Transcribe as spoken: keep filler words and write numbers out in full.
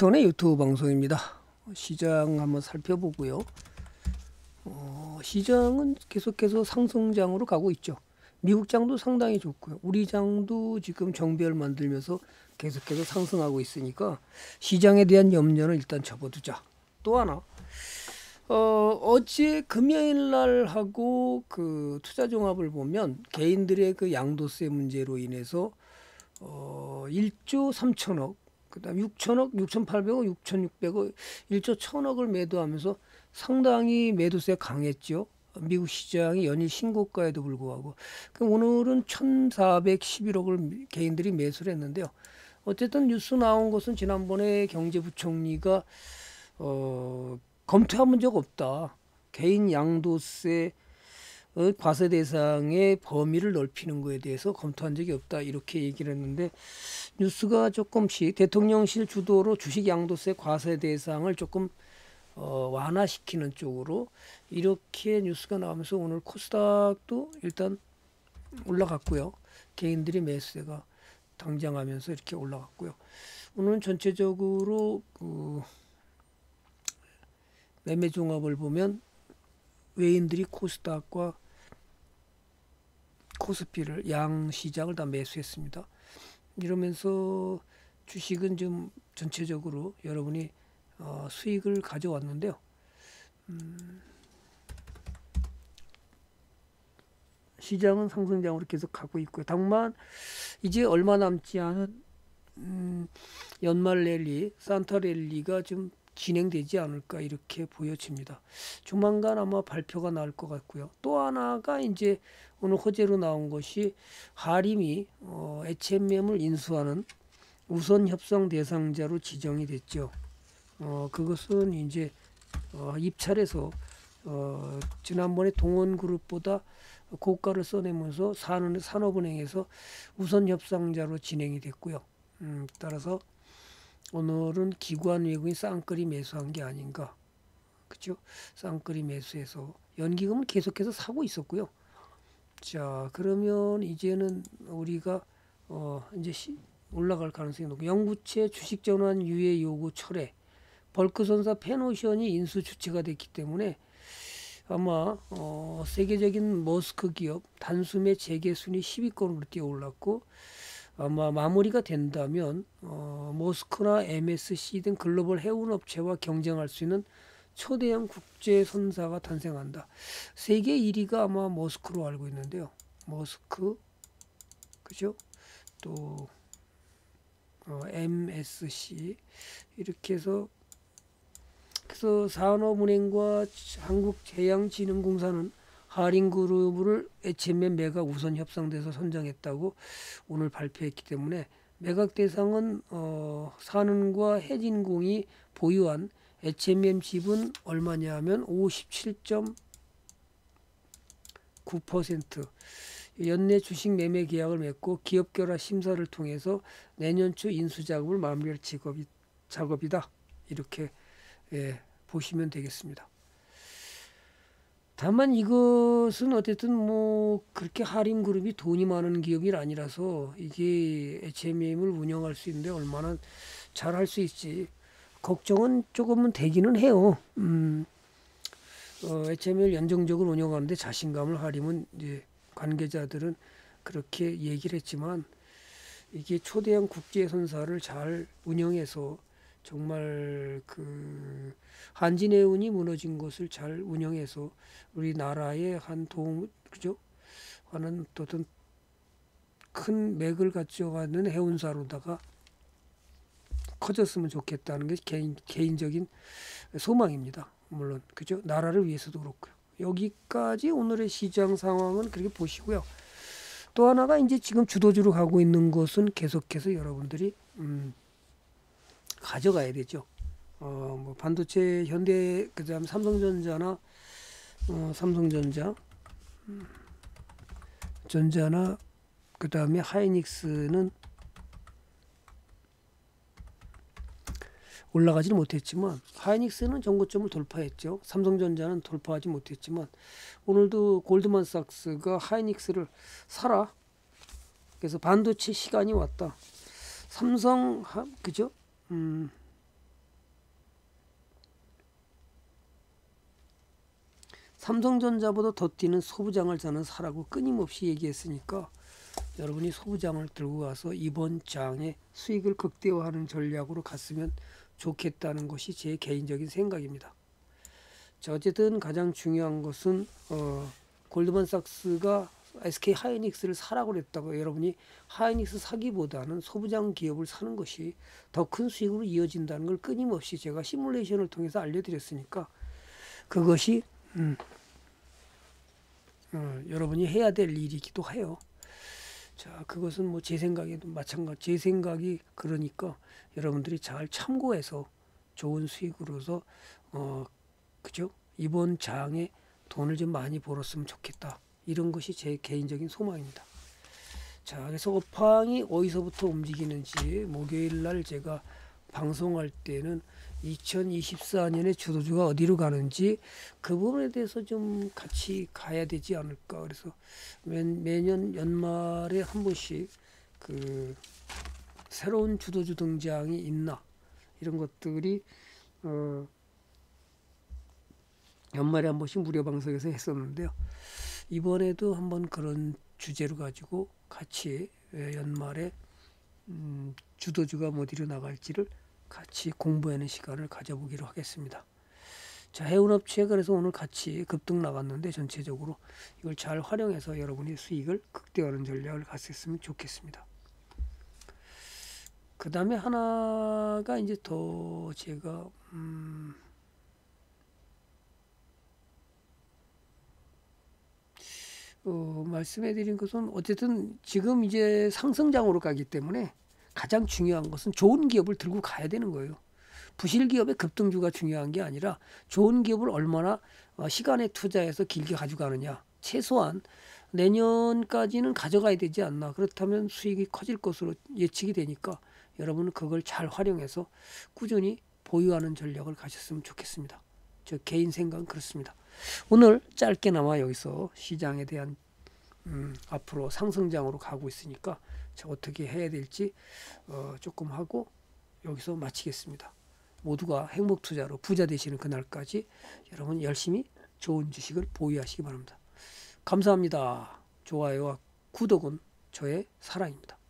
닥터의 유튜브 방송입니다. 시장 한번 살펴보고요. 어, 시장은 계속해서 상승장으로 가고 있죠. 미국 장도 상당히 좋고요. 우리 장도 지금 정배열 만들면서 계속해서 상승하고 있으니까 시장에 대한 염려는 일단 접어두자. 또 하나, 어, 어제 금요일 날 하고 그 투자종합을 보면 개인들의 그 양도세 문제로 인해서 어, 일조 삼천억, 그다음 육천억, 육천팔백억, 육천육백억, 일조 천억을 매도하면서 상당히 매도세 강했죠. 미국 시장이 연일 신고가에도 불구하고. 그럼 오늘은 천사백십일억을 개인들이 매수를 했는데요. 어쨌든 뉴스 나온 것은 지난번에 경제부총리가 어, 검토해본 적 없다. 개인 양도세 과세 대상의 범위를 넓히는 것에 대해서 검토한 적이 없다, 이렇게 얘기를 했는데, 뉴스가 조금씩 대통령실 주도로 주식 양도세 과세 대상을 조금 어, 완화시키는 쪽으로 이렇게 뉴스가 나오면서 오늘 코스닥도 일단 올라갔고요. 개인들이 매수세가 당장하면서 이렇게 올라갔고요. 오늘은 전체적으로 그 매매 종합을 보면 외인들이 코스닥과 코스피를 양 시장을 다 매수했습니다. 이러면서 주식은 좀 전체적으로 여러분이 어, 수익을 가져왔는데요. 음, 시장은 상승장으로 계속 가고 있고요. 다만 이제 얼마 남지 않은 음, 연말 랠리, 산타 랠리가 좀 진행되지 않을까, 이렇게 보여집니다. 조만간 아마 발표가 나올 것 같고요. 또 하나가 이제 오늘 호재로 나온 것이 하림이 어, 에이치엠엠을 인수하는 우선 협상 대상자로 지정이 됐죠. 어, 그것은 이제 어, 입찰에서 어, 지난번에 동원그룹보다 고가를 써내면서 산, 산업은행에서 우선 협상자로 진행이 됐고요. 음, 따라서 오늘은 기관 외국인 쌍끌이 매수한 게 아닌가, 그렇죠? 쌍끌이 매수해서 연기금은 계속해서 사고 있었고요. 자, 그러면 이제는 우리가 어, 이제 시, 올라갈 가능성이 높고, 영구채 주식 전환 유예 요구 철회, 벌크선사 펜오션이 인수 주체가 됐기 때문에 아마 어, 세계적인 머스크 기업 단숨에 재계 순위 십 위권으로 뛰어 올랐고, 아마 마무리가 된다면 어, 머스크나 엠에스씨 등 글로벌 해운 업체와 경쟁할 수 있는 초대형 국제 선사가 탄생한다. 세계 일 위가 아마 머스크로 알고 있는데요. 머스크, 그죠? 또 어, 엠에스씨, 이렇게 해서 그래서 산업은행과 한국해양진흥공사는 하림그룹을 에이치엠엠 매각 우선 협상돼서 선정했다고 오늘 발표했기 때문에 매각 대상은 어, 산은과 해진공이 보유한 에이치엠엠 지분 얼마냐 하면 오십칠 점 구 퍼센트 연내 주식 매매 계약을 맺고 기업 결합 심사를 통해서 내년 초 인수 작업을 마무리할 작업이, 작업이다. 이렇게 예, 보시면 되겠습니다. 다만 이것은 어쨌든 뭐 그렇게 하림그룹이 돈이 많은 기업이 아니라서 이게 에이치엠엠을 운영할 수 있는데 얼마나 잘할 수 있지 걱정은 조금은 되기는 해요. 음, 어, 에이치엠엠을 연정적으로 운영하는데 자신감을 하림은 이제 관계자들은 그렇게 얘기를 했지만, 이게 초대형 국제선사를 잘 운영해서 정말 그 한진해운이 무너진 것을 잘 운영해서 우리나라에 한 도움, 그죠? 하는 어떤 큰 맥을 가져가는 해운사로다가 커졌으면 좋겠다는 게 개인, 개인적인 소망입니다. 물론 그죠? 나라를 위해서도 그렇고요. 여기까지 오늘의 시장 상황은 그렇게 보시고요. 또 하나가 이제 지금 주도주로 가고 있는 것은 계속해서 여러분들이 음, 가져가야 되죠. 어, 뭐 반도체, 현대, 그다음 삼성전자나 어, 삼성전자, 음, 전자나 그다음에 하이닉스는 올라가지는 못했지만, 하이닉스는 전고점을 돌파했죠. 삼성전자는 돌파하지 못했지만 오늘도 골드만삭스가 하이닉스를 사라, 그래서 반도체 시간이 왔다. 삼성, 하, 그죠? 음, 삼성전자보다 더 뛰는 소부장을 저는 사라고 끊임없이 얘기했으니까 여러분이 소부장을 들고 가서 이번 장에 수익을 극대화하는 전략으로 갔으면 좋겠다는 것이 제 개인적인 생각입니다. 자, 어쨌든 가장 중요한 것은 어, 골드만삭스가 에스케이 하이닉스를 사라고 그랬다고. 여러분이 하이닉스 사기보다는 소부장 기업을 사는 것이 더 큰 수익으로 이어진다는 걸 끊임없이 제가 시뮬레이션을 통해서 알려드렸으니까 그것이 음, 어, 여러분이 해야 될 일이기도 해요. 자, 그것은 뭐 제 생각에도 마찬가지. 제 생각이 그러니까 여러분들이 잘 참고해서 좋은 수익으로서 어, 그죠? 이번 장에 돈을 좀 많이 벌었으면 좋겠다. 이런 것이 제 개인적인 소망입니다. 자, 그래서 업황이 어디서부터 움직이는지 목요일 날 제가 방송할 때는 이천이십사 년에 주도주가 어디로 가는지 그 부분에 대해서 좀 같이 가야 되지 않을까. 그래서 매, 매년 연말에 한 번씩 그 새로운 주도주 등장이 있나 이런 것들이 어 연말에 한 번씩 무료 방송에서 했었는데요. 이번에도 한번 그런 주제로 가지고 같이 연말에 음, 주도주가 어디로 나갈지를 같이 공부하는 시간을 가져보기로 하겠습니다. 자, 해운업체 그래서 오늘 같이 급등 나갔는데 전체적으로 이걸 잘 활용해서 여러분이 수익을 극대화하는 전략을 갔었으면 좋겠습니다. 그 다음에 하나가 이제 더 제가 음, 어, 말씀해드린 것은 어쨌든 지금 이제 상승장으로 가기 때문에 가장 중요한 것은 좋은 기업을 들고 가야 되는 거예요. 부실 기업의 급등주가 중요한 게 아니라 좋은 기업을 얼마나 시간에 투자해서 길게 가져가느냐. 최소한 내년까지는 가져가야 되지 않나. 그렇다면 수익이 커질 것으로 예측이 되니까 여러분은 그걸 잘 활용해서 꾸준히 보유하는 전략을 가졌으면 좋겠습니다. 저 개인 생각은 그렇습니다. 오늘 짧게나마 여기서 시장에 대한 음, 앞으로 상승장으로 가고 있으니까 어떻게 해야 될지 어, 조금 하고 여기서 마치겠습니다. 모두가 행복 투자로 부자 되시는 그날까지 여러분 열심히 좋은 지식을 보유하시기 바랍니다. 감사합니다. 좋아요와 구독은 저의 사랑입니다.